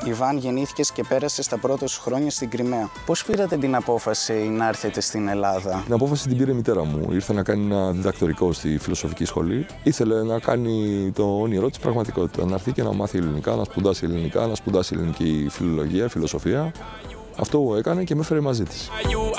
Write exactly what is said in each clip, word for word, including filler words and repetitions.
Ιβάν, γεννήθηκες και πέρασες τα πρώτα σου χρόνια στην Κριμαία. Πώς πήρατε την απόφαση να έρθετε στην Ελλάδα? Την απόφαση την πήρε η μητέρα μου. Ήρθε να κάνει ένα διδακτορικό στη φιλοσοφική σχολή. Ήθελε να κάνει το όνειρό της πραγματικότητα. Να έρθει και να μάθει ελληνικά, να σπουδάσει ελληνικά, να σπουδάσει ελληνική φιλολογία, φιλοσοφία. Αυτό έκανε και με έφερε μαζί της.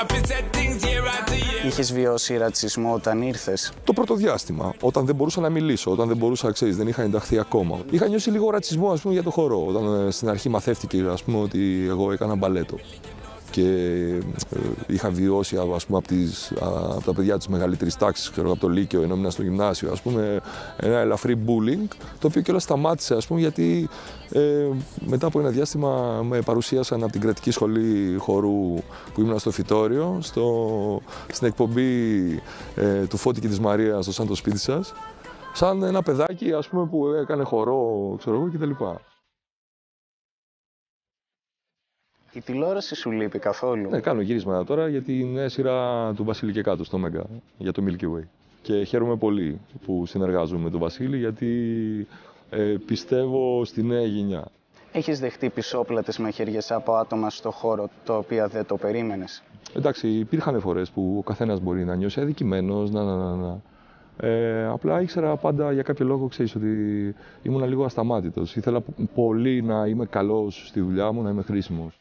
Είχες βιώσει ρατσισμό όταν ήρθες? Το πρώτο διάστημα, όταν δεν μπορούσα να μιλήσω, όταν δεν μπορούσα, ξέρεις, δεν είχα ενταχθεί ακόμα. Είχα νιώσει λίγο ρατσισμό, ας πούμε, για το χορό. Όταν στην αρχή μαθεύτηκε, ας πούμε, ότι εγώ έκανα μπαλέτο. Και ε, είχα βιώσει, ας πούμε, από, τις, από τα παιδιά της μεγαλύτερης τάξης, ξέρω, από το Λύκειο, ενώ ήμουν στο γυμνάσιο, ας πούμε, ένα ελαφρύ bullying, το οποίο κιόλας σταμάτησε, ας πούμε, γιατί ε, μετά από ένα διάστημα με παρουσίασαν από την κρατική σχολή χορού που ήμουν στο Φυτόριο, στο, στην εκπομπή ε, του Φώτη και της Μαρίας, στο Σαν το σπίτι σας, σαν ένα παιδάκι, ας πούμε, που έκανε χορό, ξέρω εγώ, κτλ. Η τηλεόραση σου λείπει καθόλου? Ναι, κάνω γύρισματα τώρα για τη νέα σειρά του Βασίλη και κάτω στο Μέγκα, για το Milky Way. Και χαίρομαι πολύ που συνεργάζομαι με τον Βασίλη, γιατί ε, πιστεύω στη νέα γενιά. Έχεις δεχτεί πισόπλατες μαχαιριές από άτομα στο χώρο, τα οποία δεν το περίμενες? Εντάξει, υπήρχαν φορές που ο καθένας μπορεί να νιώσει αδικημένος, να, να, να, να. Ε, απλά ήξερα πάντα για κάποιο λόγο, ξέρεις, ότι ήμουν λίγο ασταμάτητος. Ήθελα πολύ να είμαι καλός στη δουλειά μου, να είμαι χρήσιμος.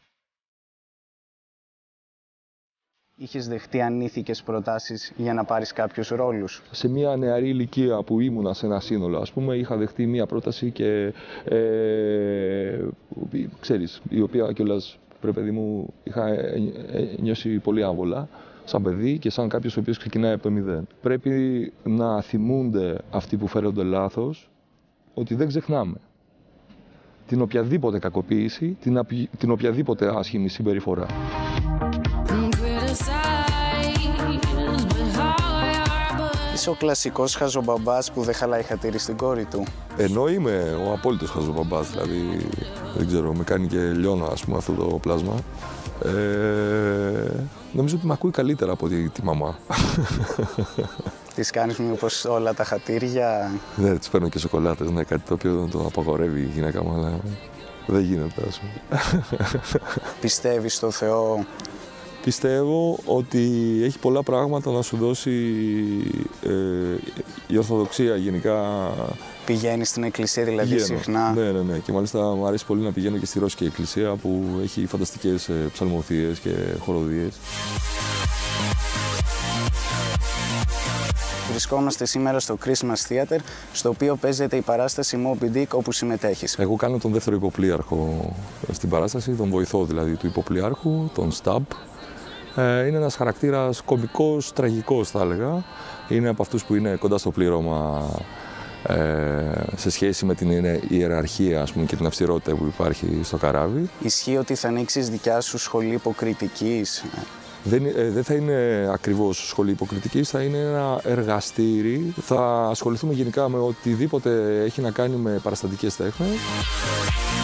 Είχες δεχτεί ανήθικες προτάσεις για να πάρεις κάποιους ρόλους? Σε μια νεαρή ηλικία που ήμουνα σε ένα σύνολο, ας πούμε, είχα δεχτεί μια πρόταση και, ε, ξέρεις, η οποία κιόλας, ρε παιδί μου, είχα νιώσει πολύ άβολα, σαν παιδί και σαν κάποιος ο οποίος ξεκινάει από το μηδέν. Πρέπει να θυμούνται αυτοί που φέρονται λάθος, ότι δεν ξεχνάμε την οποιαδήποτε κακοποίηση, την, την οποιαδήποτε άσχημη συμπεριφορά. Είσαι ο κλασικός χαζομπαμπάς που δεν χαλάει χατήρι στην κόρη του? Ενώ είμαι ο απόλυτος χαζομπαμπάς, δηλαδή, δεν ξέρω, με κάνει και λιώνω, ας πούμε, αυτό το πλάσμα. Ε, νομίζω ότι με ακούει καλύτερα από τη, τη μαμά. Της κάνεις μήπως όλα τα χατήρια? Ναι, της παίρνω και σοκολάτες, ναι, κάτι το οποίο το απαγορεύει η γυναίκα μου, αλλά δεν γίνεται, ας πούμε. Πιστεύεις στο Θεό? Πιστεύω ότι έχει πολλά πράγματα να σου δώσει ε, η Ορθοδοξία γενικά. Πηγαίνεις στην εκκλησία δηλαδή? Πηγαίνω. Συχνά? Ναι, ναι, ναι. Και μάλιστα μου αρέσει πολύ να πηγαίνω και στη Ρώσικη εκκλησία που έχει φανταστικές ε, ψαλμοδίες και χοροδίες. Βρισκόμαστε σήμερα στο Christmas Theater, στο οποίο παίζεται η παράσταση Moby Dick, όπου συμμετέχεις. Εγώ κάνω τον δεύτερο υποπλοίαρχο στην παράσταση, τον βοηθό δηλαδή του υποπλοίαρχου, τον Stab. Είναι ένας χαρακτήρας κωμικός, τραγικός θα έλεγα. Είναι από αυτούς που είναι κοντά στο πλήρωμα ε, σε σχέση με την ιεραρχία, ας πούμε, και την αυστηρότητα που υπάρχει στο καράβι. Ισχύει ότι θα ανοίξεις δικιά σου σχολή υποκριτικής? Δεν, ε, δεν θα είναι ακριβώς σχολή υποκριτικής, θα είναι ένα εργαστήρι. Θα ασχοληθούμε γενικά με οτιδήποτε έχει να κάνει με παραστατικές τέχνες.